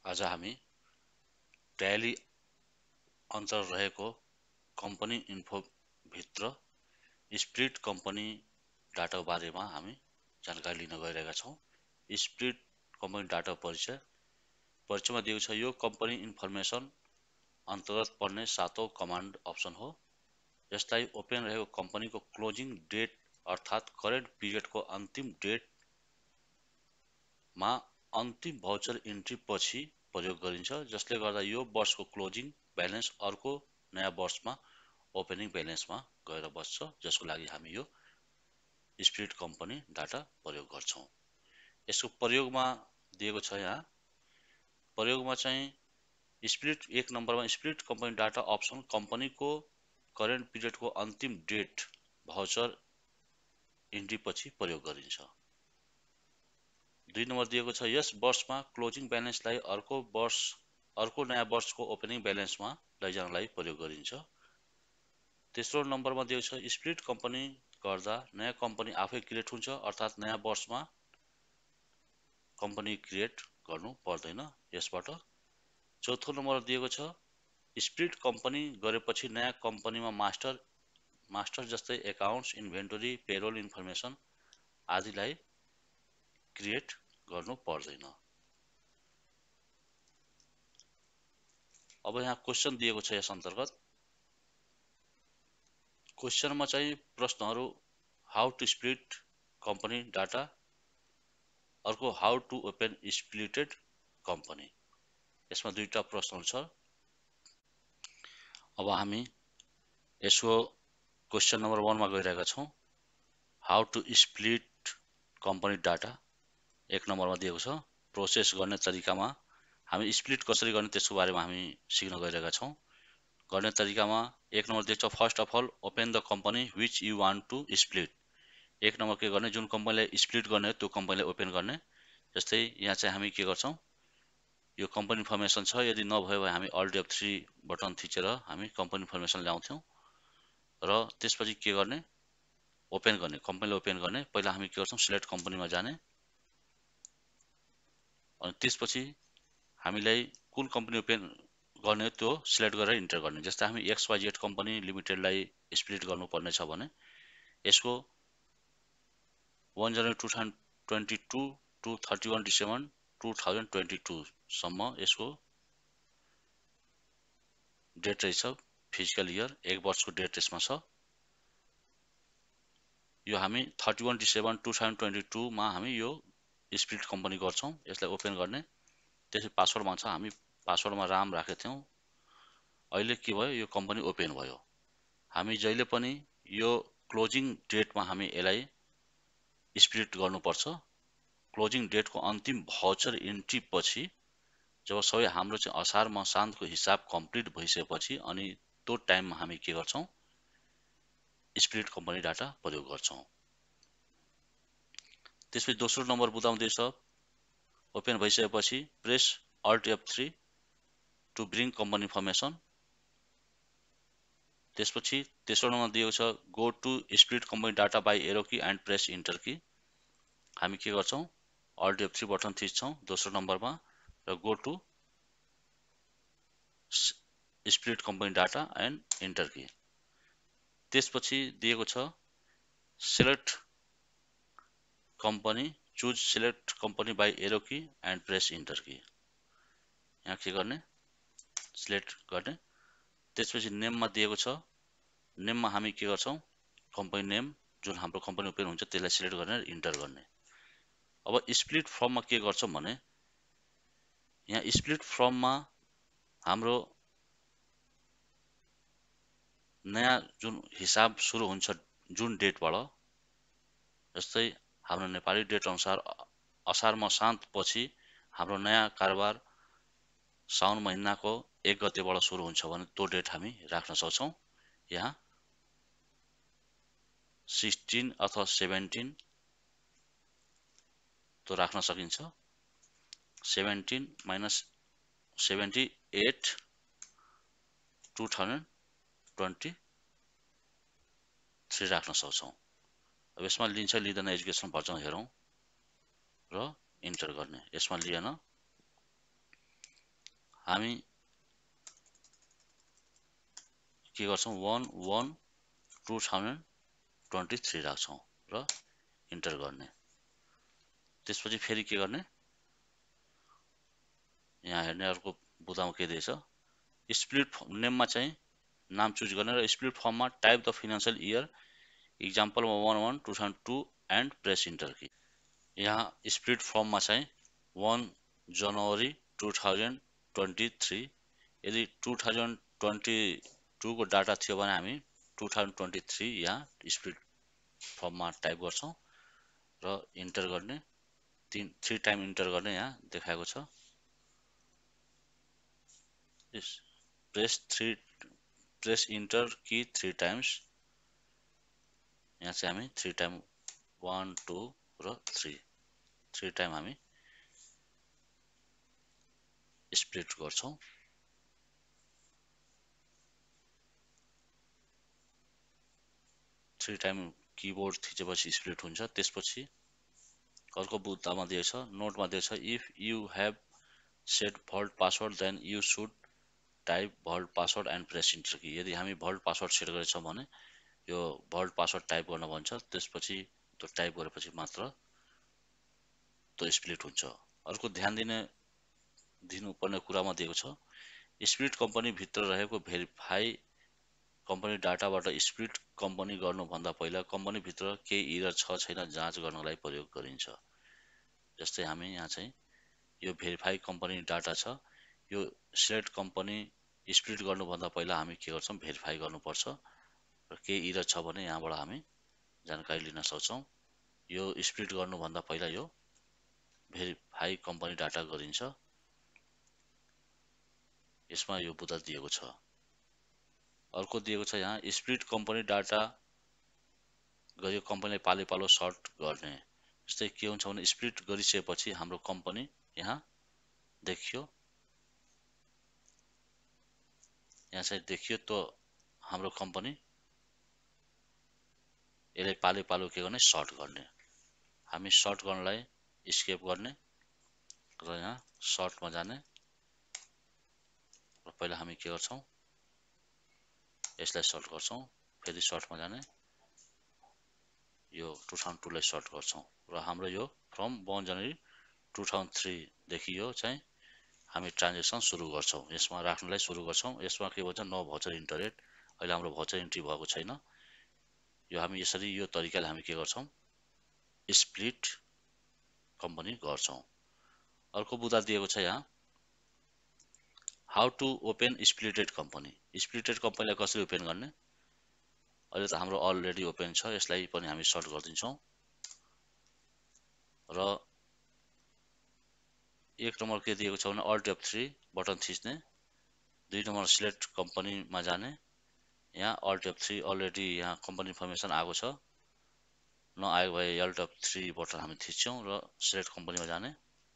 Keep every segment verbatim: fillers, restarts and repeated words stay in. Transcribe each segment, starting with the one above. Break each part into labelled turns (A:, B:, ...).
A: आज हामी ट्याली अन्तर्गत रहेको कम्पनी इन्फो भित्र स्प्लिट कम्पनी डाटाको बारेमा हामी जानकारी लिन गइरहेका छौं। स्प्लिट कम्पनी डाटा परिचय परिचयमा दिएको छ। यो कम्पनी इन्फर्मेसन अन्तर्गत पर्ने सातौं कमान्ड अप्सन हो। यसलाई ओपन रहेको कम्पनीको क्लोजिङ डेट अर्थात् करेन्ट पिरियडको अन्तिम डेट मा अन्तिम भाउचर इन्ट्री पछि प्रयोग गरिन्छ, जसले गर्दा यो वर्षको क्लोजिङ ब्यालेन्स अर्को नयाँ वर्षमा ओपनिङ ब्यालेन्समा गएर बस्छ, जसको लागि हामी यो स्प्लिट कम्पनी डाटा प्रयोग गर्छौं। यसको प्रयोगमा दिएको छ। यहाँ प्रयोगमा चाहिँ स्प्लिट एक नम्बरमा स्प्लिट कम्पनी डाटा अप्सन कम्पनीको करेन्ट पिरियडको अन्तिम डेट भाउचर इन्ट्री पछि प्रयोग गरिन्छ। दुई नम्बर दिएको छ। यस वर्षमा क्लोजिङ ब्यालेन्सलाई अर्को वर्ष अर्को नयाँ वर्षको ओपनिङ ब्यालेन्समा लैजानलाई प्रयोग गरिन्छ। तेस्रो नम्बरमा दिएको छ। स्प्लिट कम्पनी गर्दा नयाँ कम्पनी आफै क्रिएट हुन्छ, अर्थात् नयाँ वर्षमा कम्पनी क्रिएट गर्नु पर्दैन यसबाट। चौथो नम्बर दिएको छ। स्प्लिट कम्पनी गरेपछि नयाँ कम्पनीमा मास्टर मास्टर जस्तै एकाउन्ट्स, इन्भेन्टरी, पेरोल इन्फर्मेसन आदिलाई क्रिएट गर्नु पर्दैन। अब यहाँ क्वेशन दिएको छ। यस अन्तर्गत क्वेशनमा चाहिँ प्रश्नहरू how to split company data, अर्को how to open splitted company. यसमा दुईटा प्रश्नहरू छ। अब हामी यसको क्वेशन नम्बर वन मा गइरहेका छौं। How to split company data एक नम्बरमा दिएको छ। प्रोसेस गर्ने तरिकामा हामी स्प्लिट कसरी गर्ने त्यसको बारेमा हामी सिक्न गइरहेका छौं। गर्ने तरिकामा एक नम्बर दिएको छ। First of all open the company which you want to split. एक नम्बर के गर्ने, जुन कम्पनीलाई स्प्लिट गर्ने हो त्यो कम्पनीलाई ओपन गर्ने। जस्तै यहाँ चाहिँ हामी के गर्छौं, यो कम्पनी इन्फर्मेसन छ। यदि नभयो भने हामी अल्ट एफ थ्री बटन थिचेर हामी कम्पनी इन्फर्मेसन ल्याउँथ्यौं र त्यसपछि के गर्ने, ओपन गर्ने, कम्पनीलाई ओपन गर्ने। पहिला हामी के गर्छौं, सिलेक्ट कम्पनीमा जाने अनि त्यसपछि हामीलाई कुन कम्पनी ओपन गर्ने त्यो सिलेक्ट गरेर इन्टर गर्ने। जस्तै हामी एक्स वाइ जेड कम्पनी लिमिटेडलाई स्प्लिट गर्नुपर्ने छ भने यसको एक जनवरी two thousand twenty two to thirty one December two thousand twenty two सम्म यसको डेट रहेछ। फिजिकल इयर एक वर्षको डेट यसमा छ। यो हामी thirty one December two thousand twenty two मा हामी यो स्प्लिट कम्पनी गर्छौं। यसलाई ओपन गर्ने। त्यसपछि पासवर्ड माग्छ। हामी पासवर्डमा राम राखेका थियौं। अहिले के भयो, यो कम्पनी ओपन भयो। हामी जहिले पनि यो क्लोजिङ डेटमा हामी यसलाई स्प्लिट गर्नुपर्छ। क्लोजिङ डेटको अन्तिम भाउचर इन्ट्री पछि जब सबै हाम्रो चाहिँ असार मसान्तको हिसाब कम्प्लिट भइसकेपछि अनि त्यो टाइममा हामी के गर्छौं, स्प्लिट कम्पनी डाटा प्रयोग गर्छौं। त्यसपछि दोस्रो नम्बर बुझाउँदैछ। ओपन भइसकेपछि press Alt F three to bring company information. त्यसपछि तेस्रो नम्बर दिएको छ। Go to split company data by arrow key and press enter key. हामी के गर्छौं, अल्ट एफ थ्री बटन थिच्छौं दोस्रो नम्बरमा र go to split company data and enter key. त्यसपछि दिएको छ select company, choose select company by arrow key and press enter key. यहाँ के गर्ने, सिलेक्ट गर्ने। त्यसपछि नेममा दिएको छ। नेममा हामी के गर्छौं, कम्पनी नेम जुन हाम्रो कम्पनी ओपन हुन्छ त्यसलाई सिलेक्ट गर्ने र इन्टर गर्ने। अब स्प्लिट फर्ममा के गर्छौं भने यहाँ स्प्लिट फर्ममा हाम्रो नयाँ जुन हिसाब सुरु हुन्छ जुन डेटबाट, जस्तै हाम्रो नेपाली डेट अनुसार असार मसान्त पछि हाम्रो नयाँ कारोबार साउन महिनाको एक गतेबाट सुरु हुन्छ भने त्यो डेट हामी राख्न सक्छौं। यहाँ सिक्सटीन अथवा सेभेन्टीन तो राख्न सकिन्छ। Seventeen minus seventy eight two thousand twenty three राख्न सक्छौं। अब यसमा लिन्छ लिँदैन एजुकेसन भर्छौं हेरौं र इन्टर गर्ने। यसमा लिएन। हामी के गर्छौं one one two thousand twenty-three राख्छौं र इन्टर गर्ने। त्यसपछि फेरि के गर्ने, यहाँ हेर्ने अर्को बुदामा के दिएछ, स्प्लिट नेममा चाहिँ नाम चुज गर्ने र स्प्लिट फर्ममा टाइप द फाइनान्शियल इयर, इक्जाम्पलमा one one two thousand two and press enter key. यहाँ स्प्लिट फर्ममा चाहिँ one January two thousand twenty-three, यदि two thousand twenty-two को डाटा थियो भने हामी two thousand twenty-three यहाँ स्प्लिट फर्ममा टाइप गर्छौं र इन्टर गर्ने। तीन थ्री टाइम इन्टर गर्ने यहाँ देखाएको छ। Press three press enter key three times, यहाँ चाहिँ हामी थ्री टाइम one two र three थ्री टाइम हामी स्प्लिट गर्छौं। थ्री टाइम कीबोर्ड थिचेपछि स्प्लिट हुन्छ। त्यसपछि अर्को बुदामा दिएछ, नोटमा दिएछ, if you have set vault password then you should type vault password and press enter key. यदि हामी भल्ट पासवर्ड सेट गरेछौं भने यो भल्ट पासवर्ड टाइप गर्न भन्छ। त्यसपछि त्यो टाइप गरेपछि मात्र त्यो स्प्लिट हुन्छ। अर्को ध्यान दिने दिनुपर्ने कुरामा दिएको छ, स्प्लिट कम्पनी भित्र रहेको भेरिफाई कम्पनी डाटाबाट स्प्लिट कम्पनी गर्नुभन्दा पहिला कम्पनी भित्र केही इरर छ छैन जाँच गर्नलाई प्रयोग गरिन्छ। जस्तै हामी यहाँ चाहिँ यो भेरिफाई कम्पनी डाटा छ, यो सिलेक्ट कम्पनी स्प्लिट गर्नुभन्दा पहिला हामी के गर्छौं, भेरिफाई गर्नुपर्छ र केही इरर छ भने यहाँबाट हामी जानकारी लिन सक्छौं। यो स्प्लिट गर्नुभन्दा पहिला यो भेरिफाई कम्पनी डाटा गरिन्छ। यसमा यो बुदा दिएको छ। अर्को दिएको छ यहाँ स्प्लिट कम्पनी डाटा गयो कम्पनीलाई पाले पालो सर्ट गर्ने। जस्तै के हुन्छ भने स्प्लिट गरिसकेपछि हाम्रो कम्पनी यहाँ देखियो, यहाँ चाहिँ देखियो त हाम्रो कम्पनी यसलाई पाले पालो के गर्ने, सर्ट गर्ने। हामी सर्ट गर्नलाई स्केप गर्ने र यहाँ सर्टमा जाने र पहिला हामी के गर्छौं, यसलाई सर्ट गर्छौं, फेरि सर्टमा जाने, यो two thousand two लाई सर्ट गर्छौं र हाम्रो यो from one January two thousand three देखि यो चाहिँ हामी ट्रान्जेक्सन सुरु गर्छौं। यसमा राख्नलाई सुरु गर्छौं। यसमा के भन्छ, नो भाउचर इन्टरेट, अहिले हाम्रो भाउचर इन्ट्री भएको छैन। यो हामी यसरी यो तरिकाले हामी के गर्छौं, स्प्लिट कम्पनी गर्छौं। अर्को बुदा दिएको छ यहाँ, how to open splitted company. Splitted कम्पनीलाई कसरी ओपन गर्ने। अहिले त हाम्रो अलरेडी ओपन छ, यसलाई पनि हामी सर्ट गरिदिन्छौं र एक नम्बर के दिएको छ भने अल्ट एफ थ्री बटन थिच्ने, दुई नम्बर सिलेक्ट कम्पनीमा जाने, यहाँ अल्ट एफ थ्री अलरेडी यहाँ कम्पनी इन्फर्मेसन आएको छ, नआएको भए अल्ट एफ थ्री बटन हामी थिच्छौं र सिलेक्ट कम्पनीमा जाने।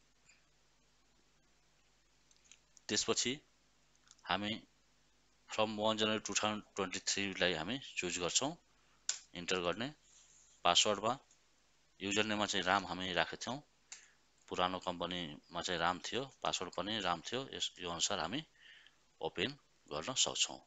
A: त्यसपछि हामी from one January two thousand twenty-three लाई हामी चुज गर्छौं, इन्टर गर्ने। पासवर्डमा युजर नेममा चाहिँ राम हामी राखेथ्यौं, पुरानो कम्पनीमा चाहिँ राम थियो, पासवर्ड पनि राम थियो। यस यो अनुसार हामी ओपन गर्न सक्छौं।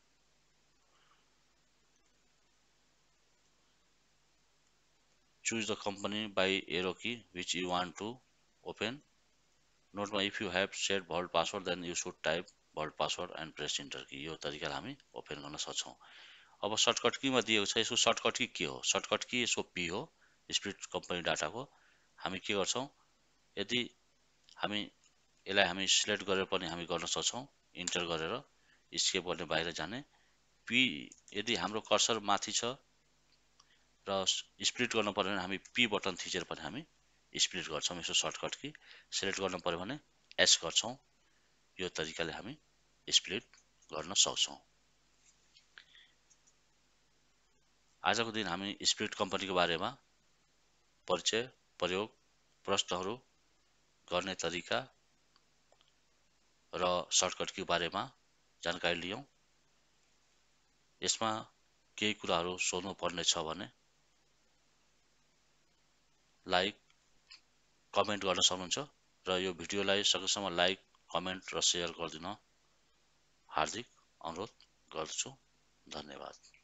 A: Choose the company by arrow key which you want to open। नोटमा if you have set vault password then you should type vault password and press enter key. यो तरिकाले हामी ओपन गर्न सक्छौं। अब सर्टकट कीमा दिएको छ, यसको सर्टकट की के हो, सर्टकट की यसको पी हो, स्प्लिट कम्पनी डाटाको। हामी के गर्छौं, यदि हामी यसलाई हामी सिलेक्ट गरेर पनि हामी गर्न सक्छौं, इन्टर गरेर स्केप गर्ने, बाहिर जाने। पी यदि हाम्रो कर्सर माथि छ र स्प्लिट गर्न पर्यो भने हामी पी बटन थिचेर पनि हामी स्प्लिट गर्छौं। यसो सर्टकट की सिलेक्ट गर्न पर्यो भने एस गर्छौं। यो तरिकाले हामी स्प्लिट गर्न सक्छौं। आजको दिन हामी स्प्लिट कम्पनीको बारेमा परिचय, प्रयोग, प्रश्नहरू गर्ने तरिका र सर्टकटको बारेमा जानकारी लियौं। यसमा केही कुराहरू सोध्नु पर्ने छ भने लाइक कमेन्ट गर्न सक्नुहुन्छ र यो भिडियोलाई सकेसम्म लाइक, कमेन्ट र सेयर गरिदिनु हार्दिक अनुरोध गर्छु। धन्यवाद।